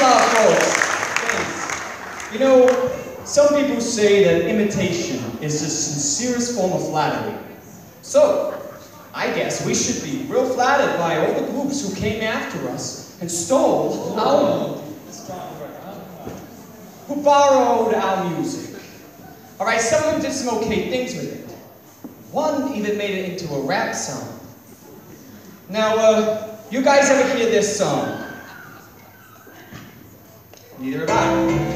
lot, folks. Thanks. You know, some people say that imitation is the sincerest form of flattery. So, I guess we should be real flattered by all the groups who came after us and stole our music. Who borrowed our music. Alright, some of them did some okay things with it. One even made it into a rap song. Now, you guys ever hear this song? Neither have I.